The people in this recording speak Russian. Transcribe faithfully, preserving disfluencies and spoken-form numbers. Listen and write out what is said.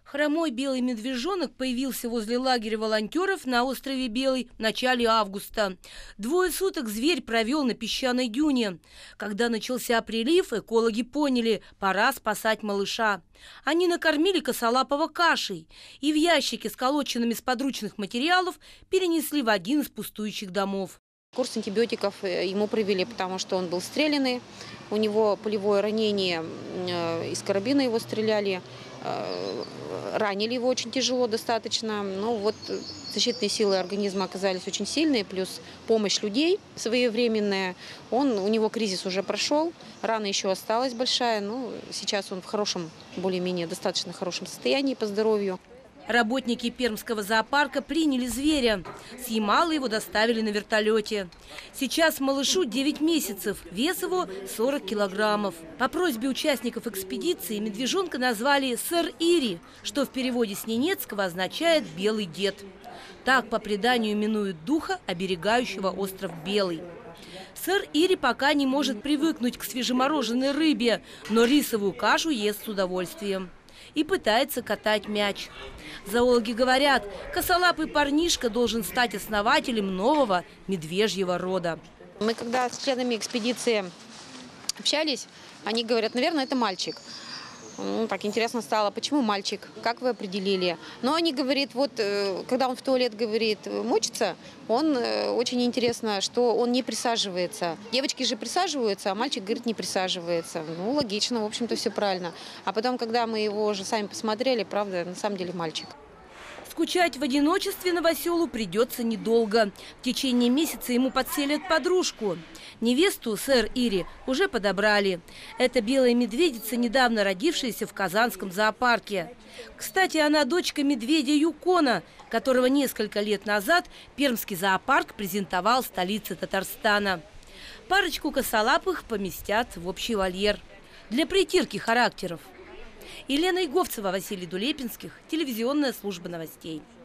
Хромой белый медвежонок появился возле лагеря волонтеров на острове Белый в начале августа. Двое суток зверь провел на песчаной дюне. Когда начался прилив, экологи поняли – пора спасать малыша. Они накормили косолапого кашей и в ящике, сколоченными из подручных материалов, перенесли в один из пустующих домов. Курс антибиотиков ему провели, потому что он был стрелянный. У него пулевое ранение, из карабина его стреляли. Ранили его очень тяжело достаточно. Но вот защитные силы организма оказались очень сильные, плюс помощь людей своевременная. Он, у него кризис уже прошел, рана еще осталась большая, но сейчас он в хорошем, более-менее достаточно хорошем состоянии по здоровью. Работники Пермского зоопарка приняли зверя. С Ямала его доставили на вертолете. Сейчас малышу девять месяцев, вес его сорок килограммов. По просьбе участников экспедиции медвежонка назвали «Сэр Ири», что в переводе с ненецкого означает «белый дед». Так по преданию именуют духа, оберегающего остров Белый. Сэр Ири пока не может привыкнуть к свежемороженой рыбе, но рисовую кашу ест с удовольствием и пытается катать мяч. Зоологи говорят, косолапый парнишка должен стать основателем нового медвежьего рода. Мы когда с членами экспедиции общались, они говорят, наверное, это мальчик. Ну, так интересно стало, почему мальчик, как вы определили? Но они говорят, вот когда он в туалет говорит, мочится, он очень интересно, что он не присаживается. Девочки же присаживаются, а мальчик, говорит, не присаживается. Ну, логично, в общем-то, все правильно. А потом, когда мы его уже сами посмотрели, правда, на самом деле мальчик. Скучать в одиночестве новоселу придется недолго. В течение месяца ему подселят подружку. Невесту сэр Ири уже подобрали. Это белая медведица, недавно родившаяся в Казанском зоопарке. Кстати, она дочка медведя Юкона, которого несколько лет назад Пермский зоопарк презентовал в столице Татарстана. Парочку косолапых поместят в общий вольер для притирки характеров. Елена Иговцева, Василий Дулепинских, телевизионная служба новостей.